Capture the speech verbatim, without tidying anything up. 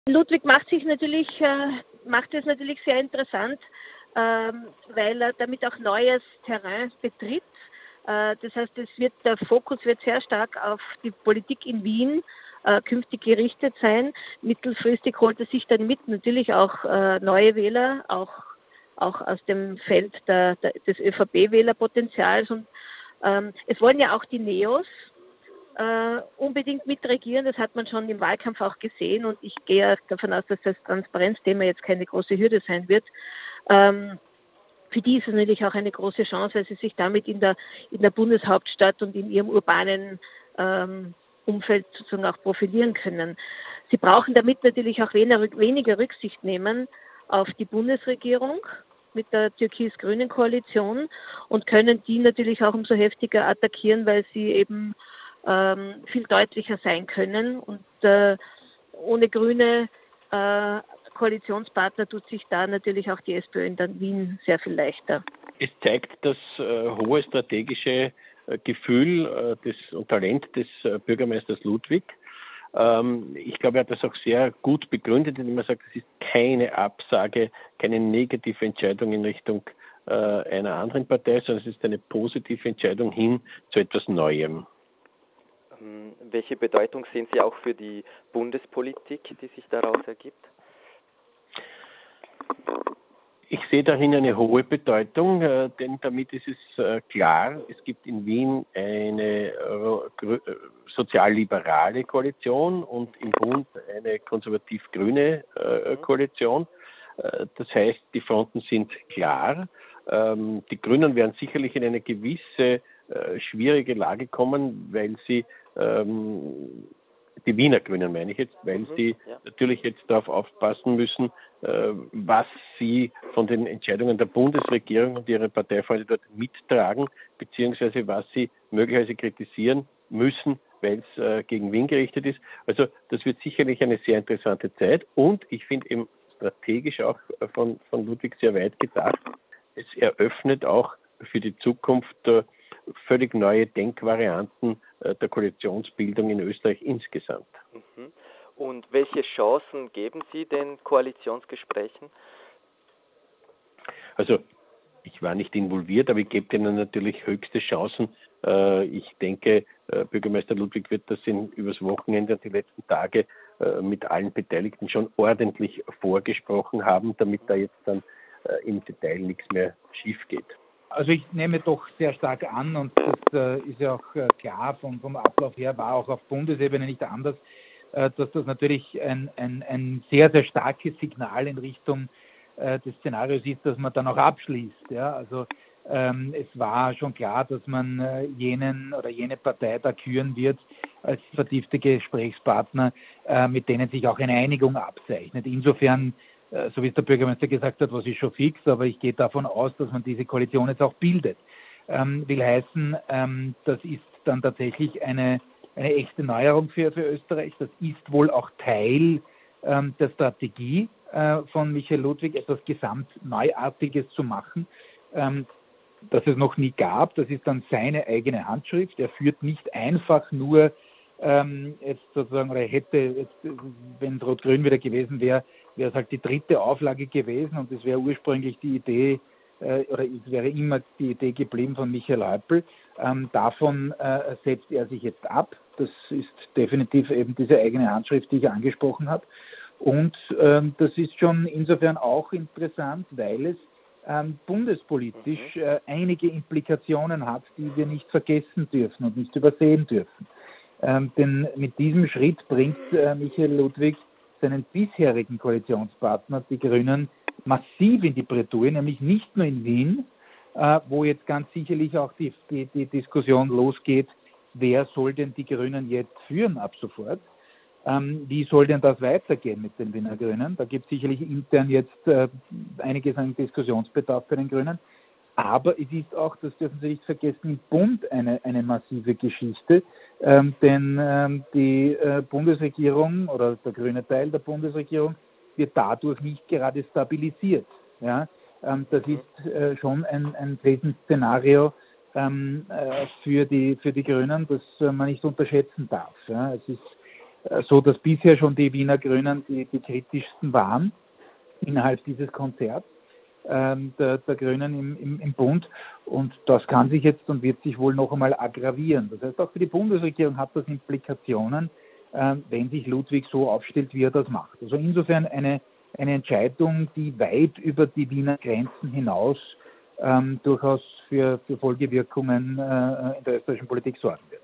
Ludwig macht sich natürlich, äh, macht es natürlich sehr interessant, ähm, weil er damit auch neues Terrain betritt. Äh, das heißt, es wird, der Fokus wird sehr stark auf die Politik in Wien äh, künftig gerichtet sein. Mittelfristig holt er sich dann mit natürlich auch äh, neue Wähler, auch, auch aus dem Feld der, der, des ÖVP-Wählerpotenzials. Und ähm, es wollen ja auch die Neos äh, unbedingt mitregieren. Das hat man schon im Wahlkampf auch gesehen und ich gehe davon aus, dass das Transparenzthema jetzt keine große Hürde sein wird. Ähm, für die ist es natürlich auch eine große Chance, weil sie sich damit in der, in der Bundeshauptstadt und in ihrem urbanen ähm, Umfeld sozusagen auch profilieren können. Sie brauchen damit natürlich auch weniger, weniger Rücksicht nehmen auf die Bundesregierung mit der türkis-grünen Koalition und können die natürlich auch umso heftiger attackieren, weil sie eben ähm, viel deutlicher sein können und äh, ohne grüne äh, Koalitionspartner tut sich da natürlich auch die SPÖ in der Wien sehr viel leichter. Es zeigt das äh, hohe strategische äh, Gefühl äh, des, und Talent des äh, Bürgermeisters Ludwig. Ähm, ich glaube, er hat das auch sehr gut begründet, indem er sagt, es ist keine Absage, keine negative Entscheidung in Richtung äh, einer anderen Partei, sondern es ist eine positive Entscheidung hin zu etwas Neuem. Ähm, welche Bedeutung sehen Sie auch für die Bundespolitik, die sich daraus ergibt? Ich sehe darin eine hohe Bedeutung, äh, denn damit ist es äh, klar, es gibt in Wien eine äh, sozialliberale Koalition und im Bund eine konservativ-grüne äh, Koalition. Äh, das heißt, die Fronten sind klar. Ähm, die Grünen werden sicherlich in eine gewisse äh, schwierige Lage kommen, weil sie ähm, die Wiener Grünen meine ich jetzt, weil mhm, sie ja. natürlich jetzt darauf aufpassen müssen, äh, was sie von den Entscheidungen der Bundesregierung und ihrer Parteifreunde dort mittragen, beziehungsweise was sie möglicherweise kritisieren müssen, weil es äh, gegen Wien gerichtet ist. Also das wird sicherlich eine sehr interessante Zeit und ich finde eben strategisch auch von, von Ludwig sehr weit gedacht. Es eröffnet auch für die Zukunft äh, völlig neue Denkvarianten äh, der Koalitionsbildung in Österreich insgesamt. Mhm. Und welche Chancen geben Sie den Koalitionsgesprächen? Also ich war nicht involviert, aber ich gebe denen natürlich höchste Chancen. Äh, ich denke, äh, Bürgermeister Ludwig wird das in, übers Wochenende und die letzten Tage äh, mit allen Beteiligten schon ordentlich vorgesprochen haben, damit da jetzt dann äh, im Detail nichts mehr schief geht. Also ich nehme doch sehr stark an und das äh, ist ja auch äh, klar, vom, vom Ablauf her war auch auf Bundesebene nicht anders, äh, dass das natürlich ein, ein, ein sehr, sehr starkes Signal in Richtung äh, des Szenarios ist, dass man dann auch abschließt. Ja? Also ähm, es war schon klar, dass man äh, jenen oder jene Partei da küren wird als vertiefte Gesprächspartner, äh, mit denen sich auch eine Einigung abzeichnet. Insofern so wie es der Bürgermeister gesagt hat, was ist schon fix, aber ich gehe davon aus, dass man diese Koalition jetzt auch bildet. Ähm, will heißen, ähm, das ist dann tatsächlich eine, eine echte Neuerung für, für Österreich. Das ist wohl auch Teil ähm, der Strategie äh, von Michael Ludwig, etwas gesamt Neuartiges zu machen, ähm, das es noch nie gab. Das ist dann seine eigene Handschrift. Er führt nicht einfach nur ähm, jetzt sozusagen, oder hätte, jetzt, wenn es Rot-Grün wieder gewesen wäre, wäre es halt die dritte Auflage gewesen und es wäre ursprünglich die Idee, äh, oder es wäre immer die Idee geblieben von Michael Häupl. Ähm, davon äh, setzt er sich jetzt ab. Das ist definitiv eben diese eigene Handschrift, die ich angesprochen habe. Und ähm, das ist schon insofern auch interessant, weil es ähm, bundespolitisch äh, einige Implikationen hat, die wir nicht vergessen dürfen und nicht übersehen dürfen. Ähm, denn mit diesem Schritt bringt äh, Michael Ludwig seinen bisherigen Koalitionspartner, die Grünen, massiv in die Bredouille, nämlich nicht nur in Wien, äh, wo jetzt ganz sicherlich auch die, die, die Diskussion losgeht, wer soll denn die Grünen jetzt führen ab sofort? Ähm, wie soll denn das weitergehen mit den Wiener Grünen? Da gibt es sicherlich intern jetzt äh, einiges an Diskussionsbedarf für den Grünen. Aber es ist auch, das dürfen Sie nicht vergessen, im Bund eine, eine massive Geschichte, ähm, denn ähm, die äh, Bundesregierung oder der grüne Teil der Bundesregierung wird dadurch nicht gerade stabilisiert. Ja? Ähm, das ist äh, schon ein, ein Krisenszenario ähm, äh, für, die, für die Grünen, das äh, man nicht unterschätzen darf. Ja? Es ist so dass bisher schon die Wiener Grünen die, die kritischsten waren innerhalb dieses Konzerts ähm, der, der Grünen im, im, im Bund. Und das kann sich jetzt und wird sich wohl noch einmal aggravieren. Das heißt, auch für die Bundesregierung hat das Implikationen, äh, wenn sich Ludwig so aufstellt, wie er das macht. Also insofern eine, eine Entscheidung, die weit über die Wiener Grenzen hinaus ähm, durchaus für, für Folgewirkungen äh, in der österreichischen Politik sorgen.